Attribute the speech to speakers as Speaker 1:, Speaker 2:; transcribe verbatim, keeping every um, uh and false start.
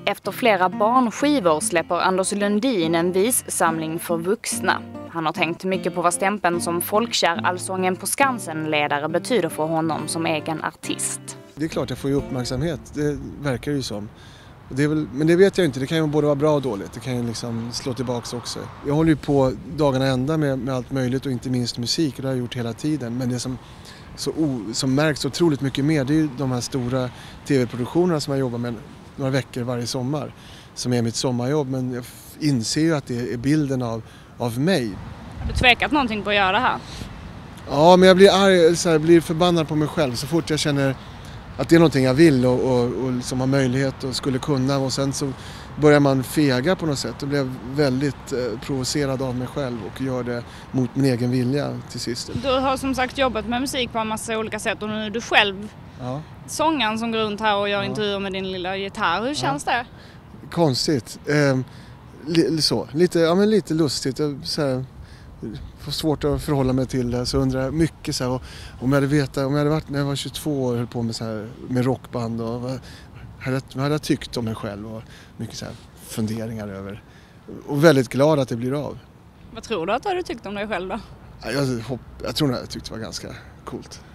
Speaker 1: Efter flera barnskivor släpper Anders Lundin en vissamling för vuxna. Han har tänkt mycket på vad stämpeln som folkkär Allsången på Skansen-ledare betyder för honom som egen artist.
Speaker 2: Det är klart jag får ju uppmärksamhet, det verkar ju som. Det är väl, men det vet jag inte, det kan ju både vara bra och dåligt, det kan ju liksom slå tillbaka också. Jag håller ju på dagarna ända med, med allt möjligt och inte minst musik, och det har jag gjort hela tiden. Men det som, så o, som märks otroligt mycket mer, det är ju de här stora tv-produktionerna som jag jobbar med några veckor varje sommar. Som är mitt sommarjobb, men jag inser ju att det är bilden av, av mig.
Speaker 3: Har du tvekat någonting på att göra det här?
Speaker 2: Ja, men jag blir arg, så här, blir förbannad på mig själv så fort jag känner att det är någonting jag vill och, och, och liksom har möjlighet och skulle kunna, och sen så börjar man fega på något sätt och blir väldigt eh, provocerad av mig själv och gör det mot min egen vilja till sist.
Speaker 3: Du har som sagt jobbat med musik på en massa olika sätt och nu är du själv
Speaker 2: ja.
Speaker 3: sångaren som går runt här och gör
Speaker 2: ja.
Speaker 3: intervjuer med din lilla gitarr. Hur känns ja. det?
Speaker 2: Konstigt. Eh, li, så, lite, ja, men lite lustigt. Så här, får svårt att förhålla mig till det, så undrar jag mycket så här, om jag hade vetat, om jag hade varit när jag var tjugotvå år och höll på med så här med rockband, och vad hade, vad hade jag tyckt om mig själv, och mycket så här funderingar över, och väldigt glad att det blir av.
Speaker 3: Vad tror du att du hade tyckt om dig själv då?
Speaker 2: Jag, jag, jag tror att jag tyckte det var ganska coolt.